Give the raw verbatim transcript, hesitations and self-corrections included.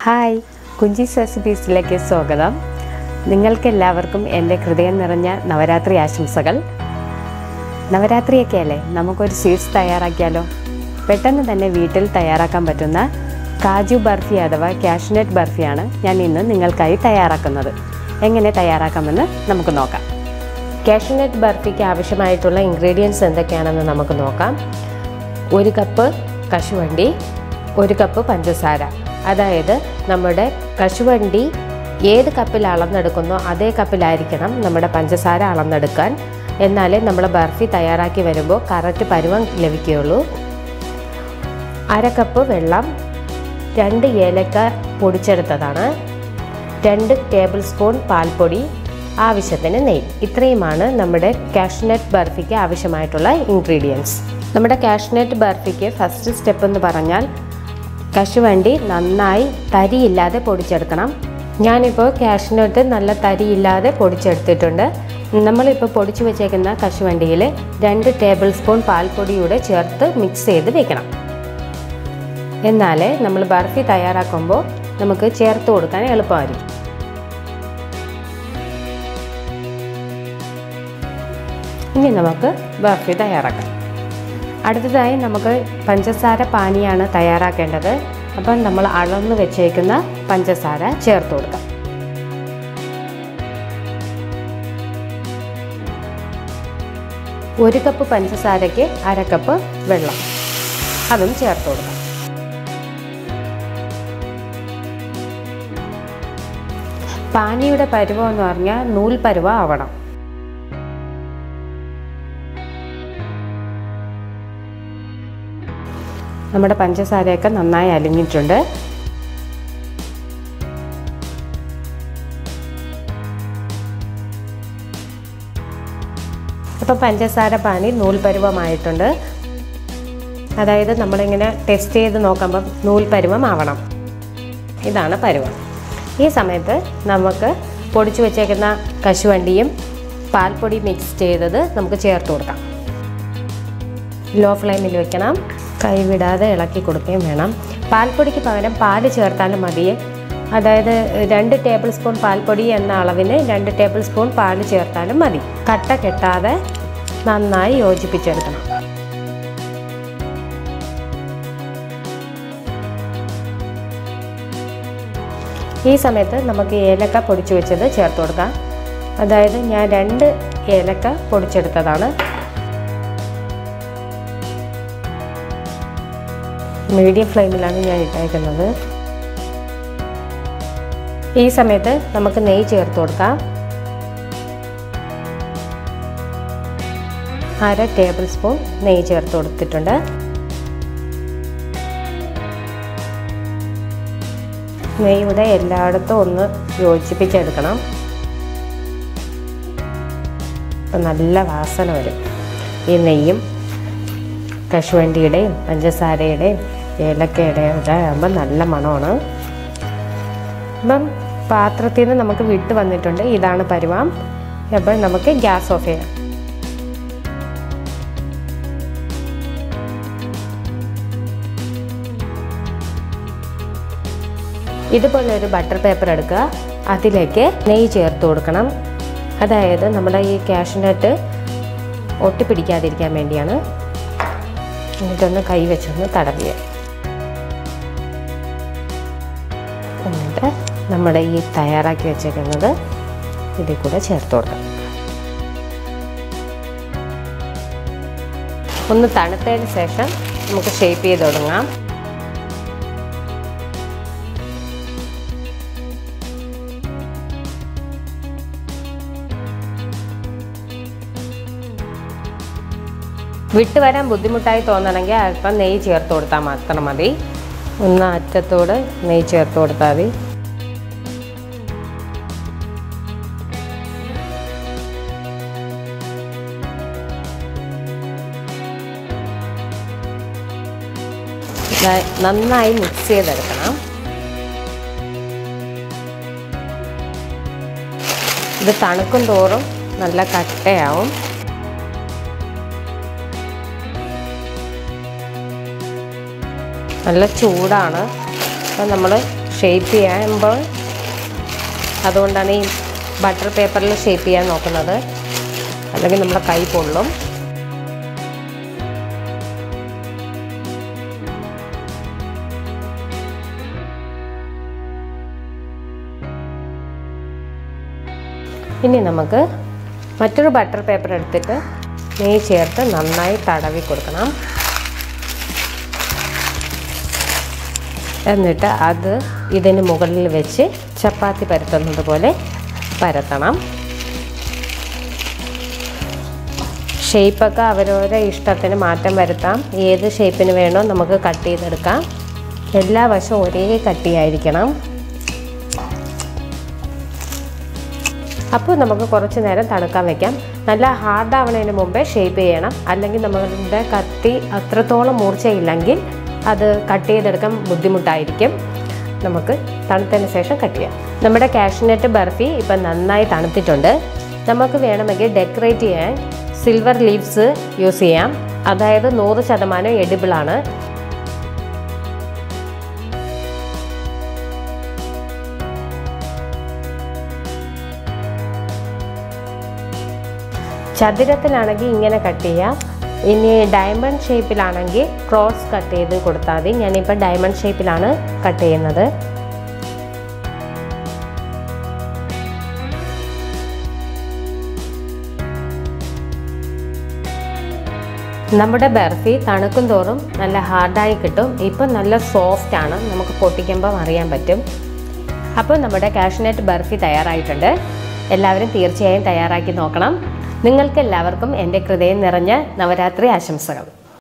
Hi, Kunchi's റെസിപ്പീസിലേക്ക് സ്വാഗതം. നിങ്ങൾക്കെല്ലാവർക്കും എൻ്റെ ഹൃദയം നിറഞ്ഞ നവരാത്രി ആശംസകൾ. നവരാത്രിയൊക്കെ അല്ലേ, നമുക്കൊരു സ്വീറ്റ്സ് തയ്യാറാക്കിയാലോ? പെട്ടെന്ന് തന്നെ വീട്ടിൽ തയ്യാറാക്കാൻ പറ്റുന്ന കാജു ബർഫി അഥവാ കാഷ്നട്ട് ബർഫിയാണ് ഞാൻ ഇന്ന് നിങ്ങൾക്കായി തയ്യാറാക്കുന്നത്. എങ്ങനെ തയ്യാറാക്കാമെന്ന് നമുക്ക് നോക്കാം. കാഷ്നട്ട് ബർഫിക്ക് ആവശ്യമായിട്ടുള്ള ഇൻഗ്രീഡിയൻസ് എന്തൊക്കെയാണെന്ന് നമുക്ക് നോക്കാം. ഒരു കപ്പ് കശുവണ്ടി, ഒരു കപ്പ് പഞ്ചസാര. അതായത് നമ്മുടെ കശുവണ്ടി ഏത് കപ്പിൽ അളന്നെടുക്കുന്നോ അതേ കപ്പിലായിരിക്കണം നമ്മുടെ പഞ്ചസാര അളന്നെടുക്കാൻ. എന്നാലേ നമ്മൾ ബർഫി തയ്യാറാക്കി വരുമ്പോൾ കറക്റ്റ് പരുവം ലഭിക്കുകയുള്ളൂ. അര കപ്പ് വെള്ളം, രണ്ട് ഏലക്ക പൊടിച്ചെടുത്തതാണ്, രണ്ട് ടേബിൾ സ്പൂൺ പാൽപ്പൊടി, ആവശ്യത്തിന് നെയ്യ്. ഇത്രയുമാണ് നമ്മുടെ കാഷ്നട്ട് ബർഫിക്ക് ആവശ്യമായിട്ടുള്ള ഇൻഗ്രീഡിയൻസ്. നമ്മുടെ കാഷ്നട്ട് ബർഫിക്ക് ഫസ്റ്റ് സ്റ്റെപ്പ് എന്ന് പറഞ്ഞാൽ കശുവണ്ടി നന്നായി തരിയില്ലാതെ പൊടിച്ചെടുക്കണം. ഞാനിപ്പോൾ കാഷ്നട്ട് നല്ല തരിയില്ലാതെ പൊടിച്ചെടുത്തിട്ടുണ്ട്. നമ്മളിപ്പോൾ പൊടിച്ചു വെച്ചേക്കുന്ന കശുവണ്ടിയിൽ രണ്ട് ടേബിൾ സ്പൂൺ പാൽപ്പൊടിയൂടെ ചേർത്ത് മിക്സ് ചെയ്ത് വെക്കണം. എന്നാലേ നമ്മൾ ബർഫി തയ്യാറാക്കുമ്പോൾ നമുക്ക് ചേർത്ത് കൊടുക്കാൻ എളുപ്പമായിരിക്കും. ഇനി നമുക്ക് ബർഫി തയ്യാറാക്കാം. അടുത്തതായി നമുക്ക് പഞ്ചസാര പാനിയാണ് തയ്യാറാക്കേണ്ടത്. അപ്പം നമ്മൾ അളന്ന് വെച്ചേക്കുന്ന പഞ്ചസാര ചേർത്ത് കൊടുക്കാം. ഒരു കപ്പ് പഞ്ചസാരയ്ക്ക് അര കപ്പ് വെള്ളം, അതും ചേർത്ത് കൊടുക്കാം. പാനിയുടെ പരുവം എന്ന് പറഞ്ഞാൽ നൂൽ പരുവം ആവണം. നമ്മുടെ പഞ്ചസാരയൊക്കെ നന്നായി അലിഞ്ഞിട്ടുണ്ട്. അപ്പോൾ പഞ്ചസാര പാനി നൂൽ പരുവമായിട്ടുണ്ട്. അതായത് നമ്മളിങ്ങനെ ടെസ്റ്റ് ചെയ്ത് നോക്കുമ്പം നൂൽ പരുവം ആവണം. ഇതാണ് പരുവം. ഈ സമയത്ത് നമുക്ക് പൊടിച്ചു വെച്ചേക്കുന്ന കശുവണ്ടിയും പാൽപ്പൊടി മിക്സ് ചെയ്തത് നമുക്ക് ചേർത്ത് കൊടുക്കാം. ലോ ഫ്ലെയിമിൽ വെക്കണം. കൈവിടാതെ ഇളക്കി കൊടുക്കുകയും വേണം. പാൽപ്പൊടിക്ക് പകരം പാല് ചേർത്താലും മതിയെ. അതായത് രണ്ട് ടേബിൾ സ്പൂൺ പാൽപ്പൊടി എന്ന അളവിന് രണ്ട് ടേബിൾ സ്പൂൺ പാല് ചേർത്താലും മതി. കട്ട കെട്ടാതെ നന്നായി യോജിപ്പിച്ചെടുക്കണം. ഈ സമയത്ത് നമുക്ക് ഏലക്ക പൊടിച്ചു വെച്ചത് ചേർത്ത് കൊടുക്കാം. അതായത് ഞാൻ രണ്ട് ഏലക്ക പൊടിച്ചെടുത്തതാണ്. മീഡിയം ഫ്ലെയിമിലാണ് ഞാൻ ഇട്ടേക്കുന്നത്. ഈ സമയത്ത് നമുക്ക് നെയ്യ് ചേർത്ത് കൊടുക്കാം. അര ടേബിൾ സ്പൂൺ നെയ്യ് ചേർത്ത് കൊടുത്തിട്ടുണ്ട്. നെയ്യുടെ എല്ലായിടത്തും ഒന്ന് യോജിപ്പിച്ചെടുക്കണം. അപ്പം നല്ല വാസന വരും. ഈ നെയ്യും കശുവണ്ടിയുടെയും പഞ്ചസാരയുടെയും ഏലക്കയുടെയും ഇതാകുമ്പോൾ നല്ല മണമാണ്. അപ്പം പാത്രത്തിൽ നിന്ന് നമുക്ക് വിട്ട് വന്നിട്ടുണ്ട്. ഇതാണ് പരുവം. അപ്പം നമുക്ക് ഗ്യാസ് ഓഫ് ചെയ്യാം. ഇതുപോലെ ഒരു ബട്ടർ പേപ്പർ എടുക്കുക. അതിലേക്ക് നെയ്യ് ചേർത്ത് കൊടുക്കണം. അതായത് നമ്മുടെ ഈ കാഷ്നട്ട് ഒട്ടിപ്പിടിക്കാതിരിക്കാൻ വേണ്ടിയാണ്. എന്നിട്ടൊന്ന് കൈ വെച്ചൊന്ന് തടവിയ. എന്നിട്ട് നമ്മുടെ ഈ തയ്യാറാക്കി വെച്ചേക്കുന്നത് ഇതിൽ കൂടെ ചേർത്ത് കൊടുക്കാം. ഒന്ന് തണുത്തതിന് ശേഷം നമുക്ക് ഷേപ്പ് ചെയ്ത് തുടങ്ങാം. വിട്ട് വരാൻ ബുദ്ധിമുട്ടായി തോന്നണമെങ്കിൽ അല്പം നെയ്യ് ചേർത്ത് കൊടുത്താൽ മാത്രം മതി. ഒന്ന് അറ്റത്തോട് നെയ്യ് ചേർത്ത് കൊടുത്താൽ മതി. നന്നായി മിക്സ് ചെയ്തെടുക്കണം. ഇത് തണുക്കും തോറും നല്ല കട്ടയാവും. നല്ല ചൂടാണ്. അപ്പോൾ നമ്മൾ ഷേപ്പ് ചെയ്യുമ്പോൾ അതുകൊണ്ടാണ് ഈ ബട്ടർ പേപ്പറിൽ ഷേപ്പ് ചെയ്യാൻ നോക്കുന്നത്, അല്ലെങ്കിൽ നമ്മുടെ കൈ പൊള്ളും. ഇനി നമുക്ക് മറ്റൊരു ബട്ടർ പേപ്പർ എടുത്തിട്ട് നെയ്യ് ചേർത്ത് നന്നായി തടവി കൊടുക്കണം. എന്നിട്ട് അത് ഇതിന് മുകളിൽ വെച്ച് ചപ്പാത്തി പരത്തുന്നത് പോലെ പരത്തണം. ഷേപ്പൊക്കെ അവരവരുടെ ഇഷ്ടത്തിന് മാറ്റം വരുത്താം. ഏത് ഷേപ്പിന് വേണോ നമുക്ക് കട്ട് ചെയ്തെടുക്കാം. എല്ലാ വശവും ഒരേ കട്ടിയായിരിക്കണം. അപ്പോൾ നമുക്ക് കുറച്ച് നേരം തണുക്കാൻ വെക്കാം. നല്ല ഹാർഡാവണതിന് മുമ്പേ ഷേപ്പ് ചെയ്യണം, അല്ലെങ്കിൽ നമ്മളുടെ കത്തി അത്രത്തോളം മൂർച്ചയില്ലെങ്കിൽ അത് കട്ട് ചെയ്തെടുക്കാൻ ബുദ്ധിമുട്ടായിരിക്കും. നമുക്ക് തണുത്തതിന് ശേഷം കട്ട് ചെയ്യാം. നമ്മുടെ കാഷ്യൂനട്ട് ബർഫി ഇപ്പം നന്നായി തണുത്തിട്ടുണ്ട്. നമുക്ക് വേണമെങ്കിൽ ഡെക്കറേറ്റ് ചെയ്യാൻ സിൽവർ ലീവ്സ് യൂസ് ചെയ്യാം. അതായത് നൂറ് ശതമാനം എഡിബിളാണ്. ചതുരത്തിലാണെങ്കിൽ ഇങ്ങനെ കട്ട് ചെയ്യാം. ഇനി ഡയമണ്ട് ഷേപ്പിലാണെങ്കിൽ ക്രോസ് കട്ട് ചെയ്ത് കൊടുത്താൽ മതി. ഞാനിപ്പോൾ ഡയമണ്ട് ഷേപ്പിലാണ് കട്ട് ചെയ്യുന്നത്. നമ്മുടെ ബർഫി തണുക്കും തോറും നല്ല ഹാർഡായി കിട്ടും. ഇപ്പം നല്ല സോഫ്റ്റ് ആണ്, നമുക്ക് പൊട്ടിക്കുമ്പം അറിയാൻ പറ്റും. അപ്പോൾ നമ്മുടെ കാഷ്യൂനട്ട് ബർഫി തയ്യാറായിട്ടുണ്ട്. എല്ലാവരും തീർച്ചയായും തയ്യാറാക്കി നോക്കണം. നിങ്ങൾക്ക് എല്ലാവർക്കും എൻ്റെ ഹൃദയം നിറഞ്ഞ നവരാത്രി ആശംസകൾ.